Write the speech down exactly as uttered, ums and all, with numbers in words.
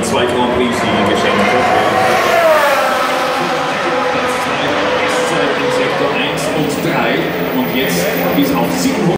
zwei Grand Prix-Siege geschenkt hat. Platz zwei, Bestzeit in Sektor eins und drei und jetzt bis auf siebenhundert.